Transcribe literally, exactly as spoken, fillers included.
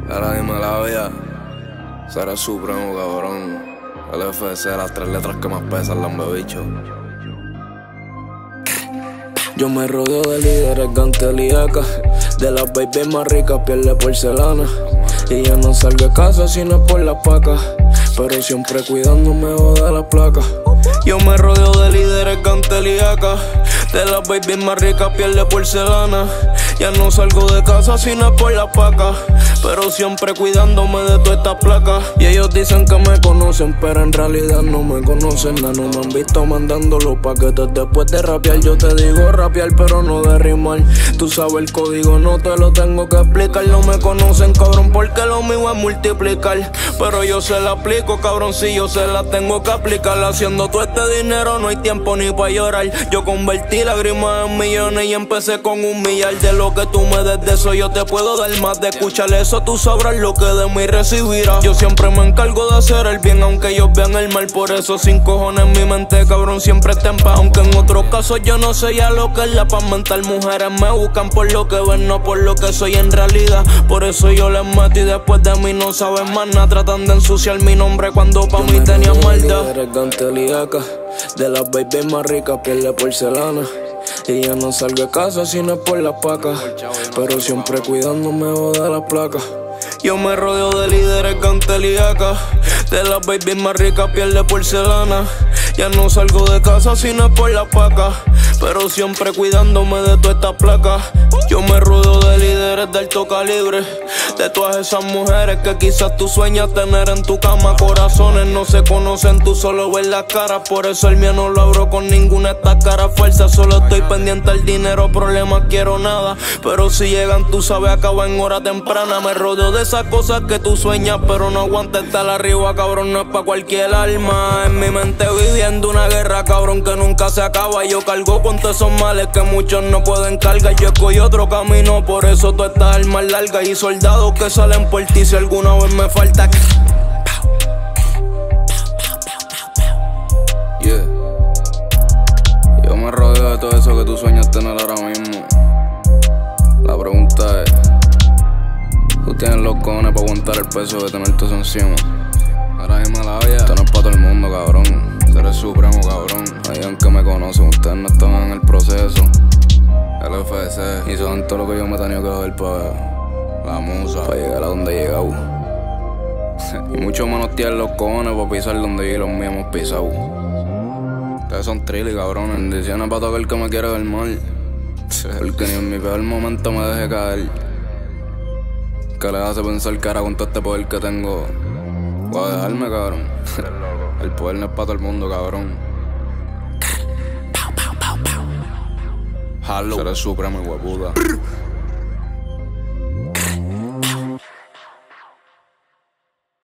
Ahora dime la vida, será supremo, cabrón. El F C, las tres letras que más pesan, lambebicho. Yo me rodeo de líderes gantelíacas, de las babies más ricas, piel de porcelana. Y yo no salgo de casa si no es por las pacas, pero siempre cuidándome de las placas. Yo me rodeo de líderes gantelíacas, de las babies más ricas, piel de porcelana. Ya no salgo de casa si no es por las pacas, pero siempre cuidándome de todas estas placas. Y ellos dicen que me conocen, pero en realidad no me conocen nada. No me han visto mandando los paquetes después de rapear. Yo te digo rapear, pero no de rimar. Tú sabes el código, no te lo tengo que explicar. No me conocen, cabrón, porque lo mío es multiplicar. Pero yo se la aplico, cabrón, si yo se la tengo que aplicar. Haciendo todo este dinero no hay tiempo ni para llorar. Yo convertí lágrimas en millones y empecé con un millar. De lo que tú me des de eso yo te puedo dar más. De escuchar eso tú sabrás lo que de mí recibirás. Yo siempre me encargo de hacer el bien aunque ellos vean el mal. Por eso sin cojones en mi mente, cabrón, siempre está en paz. Aunque en otros casos yo no sé ya lo que es la paz mental. Mujeres me buscan por lo que ven, no por lo que soy en realidad. Por eso yo les meto y después de mí no saben más nada. Tratan de ensuciar mi nombre cuando pa' mí tenía maldad. De las babies más ricas, piel de porcelana. Y yo no salgo de casa si no es por las pacas, pero siempre cuidándome de las placas. Yo me rodeo de líderes gantelíacas, de las babies más ricas, piel de porcelana. Ya no salgo de casa si no es por las pacas, pero siempre cuidándome de todas estas placas. Yo me rodeo de líderes de alto calibre, de todas esas mujeres que quizás tú sueñas tener en tu cama. Corazones no se conocen, tú solo ves las caras. Por eso el mío no lo abro con ninguna de estas caras falsas. Solo estoy pendiente al dinero, problemas quiero nada. Pero si llegan tú sabes acaba en hora temprana. Me rodeo de esas cosas que tú sueñas, pero no aguanta estar arriba, cabrón, no es pa' cualquier alma. En mi mente viviendo una guerra, cabrón, que nunca se acaba. Yo cargo con todos esos males que muchos no pueden cargar. Yo escogí otro camino, por eso todas estas armas largas y soldados que salen por ti si alguna vez me falta. Yeah. Yo me rodeo de todo eso que tú sueñas tener ahora mismo. La pregunta es, ¿tú tienes los cojones para aguantar el peso de tenerte eso encima? Ahora mismo la vida, esto no es para todo el mundo, cabrón. Tú eres supremo, cabrón. Ahí aunque me conocen, ustedes no estaban en el proceso. El F C hizo todo lo que yo me he tenido que joder para la musa, para llegar a donde he llegado. Y mucho menos tienen los cojones para pisar donde yo y los míos hemos pisado. Ustedes son trilly, cabrones. Bendiciones para todo el que me quiere ver mal, porque ni en mi peor momento me deje caer. Que les hace pensar que ahora con todo este poder que tengo voy a dejarme, cabrón. El poder no es para todo el mundo, cabrón. Halo, seré supremo, huepuda.